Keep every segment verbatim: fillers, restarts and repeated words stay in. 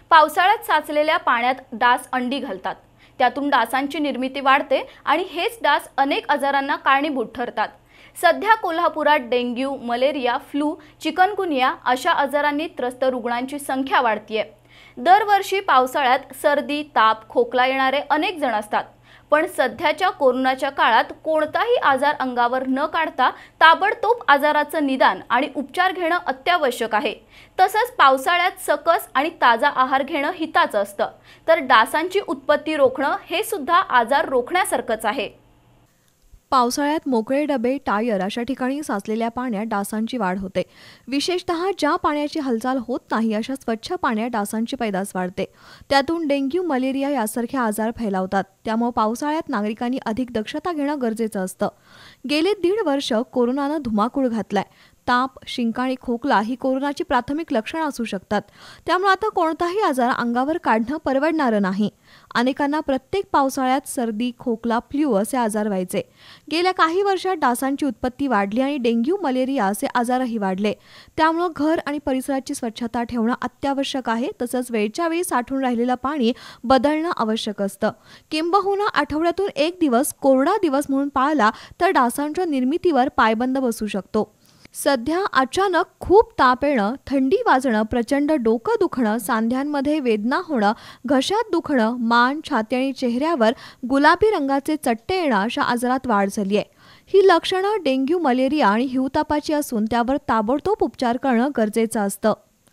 पावसाळ्यात साचलेल्या पाण्यात डास अंडी घालतात। त्यातून डासांची निर्मिती वाढते आणि हेच डास अनेक आजारांना कारणीभूत ठरतात। सध्या कोल्हापुरात डेंग्यू, मलेरिया, फ्लू, चिकनगुनिया अशा आजारांनी त्रस्त रुग्णांची संख्या वाढतीये। दरवर्षी पावसाळ्यात सर्दी, ताप, खोकला येणारे अनेक जण असतात, पण सध्याच्या कोरोनाच्या काळात कोणताही आजार अंगावर न काढता ताबडतोब आजाराचं निदान आणि उपचार घेणं अत्यावश्यक आहे। तसंच पावसाळ्यात सकस आणि ताजा आहार घेणं हिताचं असतं, तर डासांची उत्पत्ती रोखणं हे सुद्धा आजार रोखण्यासारखंच आहे। पावसाळ्यात मोकळे डबे, टायर अशा ठिकाणी साचलेल्या पाण्यात डासांची वाढ होते। विशेषतः ज्या पाण्याची हालचाल होत नाही अशा स्वच्छ पाण्यात डासांची पैदास वाढते। त्यातून डेंग्यू, मलेरिया यासारखे आजार फैलावतात। त्यामुळे पावसाळ्यात नागरिकांनी अधिक दक्षता घेणं गरजेचं असतं। गेले दीड वर्ष कोरोनानं धुमाकूळ घातलाय। ताप, शिंका आणि खोकला ही कोरोनाची प्राथमिक लक्षणं असू शकतात। त्यामुळे आता कोणताही आजार अंगावर काढणं परवडणारं नाही। अनेकांना प्रत्येक पावसाळ्यात सर्दी, खोकला, फ्लू असे आजार व्हायचे। गेल्या काही वर्षात डासांची उत्पत्ती वाढली आणि डेंग्यू, मलेरिया असे आजारही वाढले। त्यामुळे घर आणि परिसराची स्वच्छता ठेवणं अत्यावश्यक आहे। तसंच वेळच्या वेळी साठून राहिलेलं पाणी बदलणं आवश्यक असतं। किंबहुना आठवड्यातून एक दिवस कोरडा दिवस म्हणून पाळला तर डासांच्या निर्मितीवर पायबंद बसू शकतो। सध्या अचानक खूप ताप येणं, थंडी वाजणं, प्रचंड डोकं दुखणं, सांध्यांमध्ये वेदना होणं, घशात दुखणं, मान, छाती आणि चेहऱ्यावर गुलाबी रंगाचे चट्टे येणं अशा आजारात वाढ झाली आहे। ही लक्षणं डेंग्यू, मलेरिया आणि हिवतापाची असून त्यावर ताबडतोब उपचार करणं गरजेचं असतं।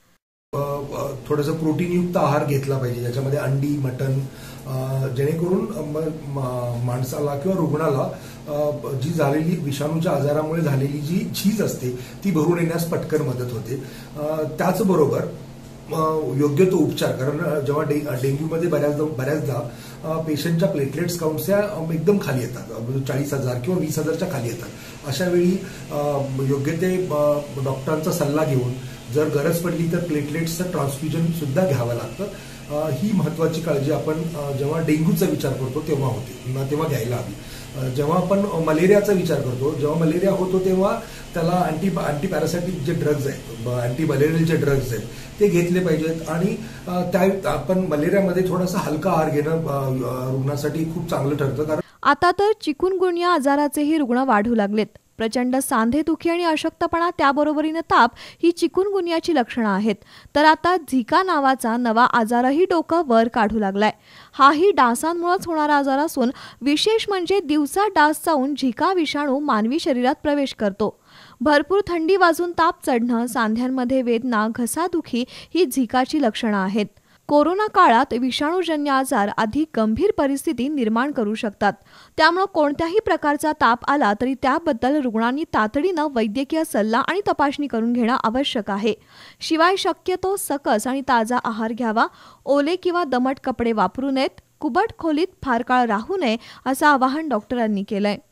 थोडंसं प्रोटीनयुक्त आहार घेतला पाहिजे, ज्याच्यामध्ये अंडी, मटण, जेणेकरून माणसाला किंवा रुग्णाला जी झालेली विषाणूच्या आजारामुळे झालेली जी झीज असते ती भरून येण्यास पटकन मदत होते। त्याचबरोबर योग्य तो उपचार, कारण जेव्हा डे डेंग्यूमध्ये बऱ्याचदा बऱ्याचदा पेशंटच्या प्लेटलेट्स काउंट्स या एकदम खाली येतात, चाळीस हजार किंवा वीस हजारच्या खाली येतात। अशा वेळी योग्य ते डॉक्टरांचा सल्ला घेऊन जर गरज पडली तर प्लेटलेट्सचं ट्रान्सफ्युजन सुद्धा घ्यावं लागतं। ही महत्वाची काळजी आपण जेव्हा डेंग्यूचा विचार करतो तेव्हा होते तेव्हा घ्यायला हवी। जेव्हा आपण मलेरियाचा विचार करतो, जेव्हा मलेरिया होतो तेव्हा त्याला अँटी अँटी पॅरासायटिक जे ड्रग्ज आहेत, अँटी मलेरियल जे ड्रग्ज आहेत ते घेतले पाहिजेत। आणि त्या आपण मलेरियामध्ये थोडासा हलका आहार घेणं रुग्णासाठी खूप चांगलं ठरतं। कारण आता तर चिकुनगुनिया आजाराचेही रुग्ण वाढू लागलेत। प्रचंड सांधेदुखी आणि अशक्तपणा त्याबरोबरीने ताप ही चिकुनगुनियाची लक्षणं आहेत। तर आता झिका नावाचा नवा आजारही डोकं वर काढू लागलाय। हाही डासांमुळेच होणारा आजार असून विशेष म्हणजे दिवसा डास चावून झिका विषाणू मानवी शरीरात प्रवेश करतो। भरपूर थंडी वाजून ताप चढणं, सांध्यांमध्ये वेदना, घसादुखी ही झिकाची लक्षणं आहेत। कोरोना काळात विषाणूजन्य आजार अधिक गंभीर परिस्थिती निर्माण करू शकतात। त्यामुळे कोणत्याही प्रकारचा ताप आला तरी त्याबद्दल रुग्णांनी तातडीनं वैद्यकीय सल्ला आणि तपासणी करून घेणं आवश्यक आहे। शिवाय शक्यतो सकस आणि ताजा आहार घ्यावा, ओले किंवा दमट कपडे वापरू नयेत, कुबट खोलीत फार काळ राहू नये असं आवाहन डॉक्टरांनी केलंय।